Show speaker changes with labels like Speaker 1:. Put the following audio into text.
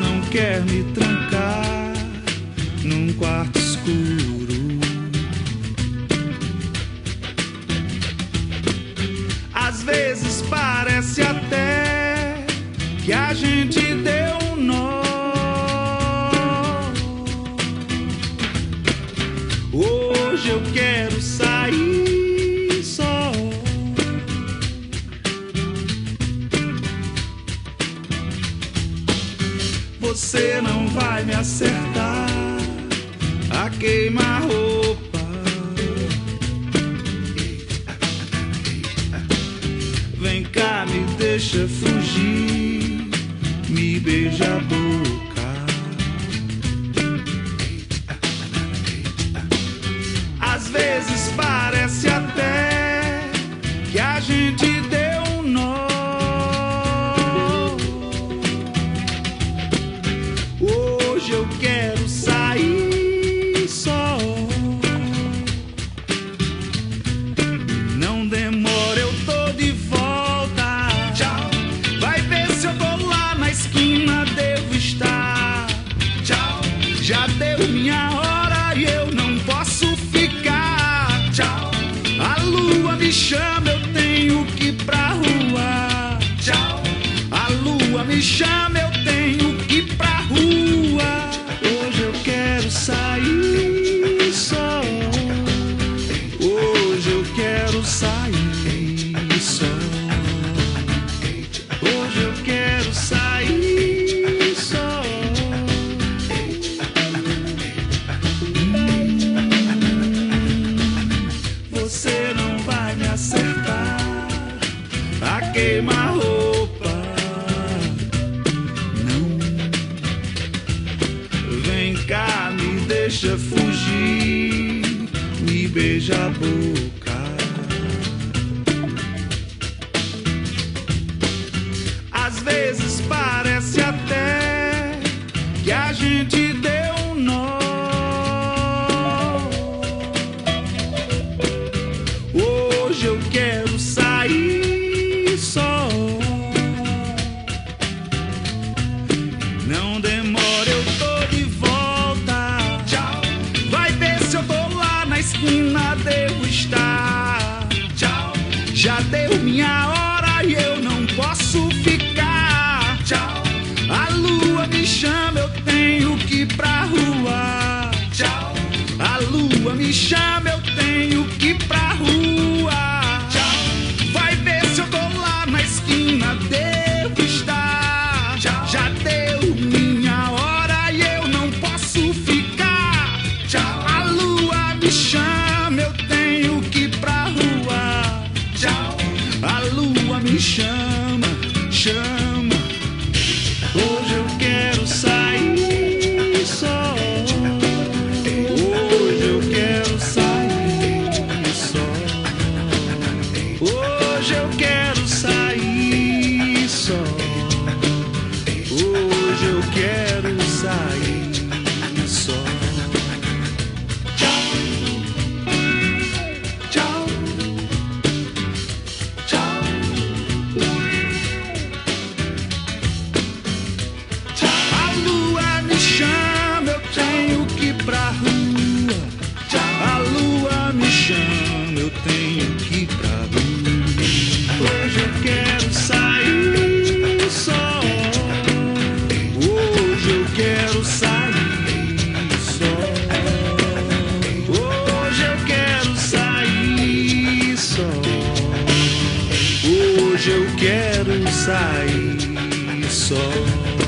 Speaker 1: não quer me trancar num quarto escuro. Às vezes parece até que a gente deu um nó. Hoje eu quero sair só. Você não vai me acertar a queima-roupa. Vem cá, me deixa fugir, me beija a boca. Às vezes parece até que a gente deu um nó. Hoje eu quero sair só. Não demora, eu tô de volta. Tchau. Vai ver se eu tô lá na esquina, devo estar. Tchau. Já deu minha hora e eu não posso ficar. Tchau. A lua me chama, eu tenho que ir pra rua. Tchau. A lua me chama, eu tenho que ir pra rua. Hoje eu quero sair só. Hoje eu quero sair só. Hoje eu quero sair só. Você não vai me acertar a queima-roupa. Não. Vem cá, me deixa fugir, me beija a boca. Às vezes parece até que a gente deu um nó. Hoje eu quero sair só. Não demora, eu tô de volta. Tchau. Vai ver se eu tô lá na esquina, devo estar. Tchau. Já deu minha hora e eu não posso ficar. Tchau. A lua me chama, eu tenho que ir pra rua. Tchau. A lua me chama, eu tenho que ir pra rua. Tchau. Vai ver se eu tô lá na esquina, devo estar. Tchau. Já deu minha hora e eu não posso ficar. Tchau. A lua me chama, eu tenho que ir pra rua. Tchau. A lua me chama, chama. Hoje eu quero sair só. Hoje eu quero sair só. Hoje eu quero sair só. Hoje eu quero sair só. Tchau. Tchau. Tchau. Tchau. A lua me chama, eu tenho que ir pra rua. Tchau. A lua me chama, eu tenho que ir pra rua. Hoje eu quero sair só. Hoje eu quero sair só. Hoje eu quero sair só. Hoje eu quero sair só.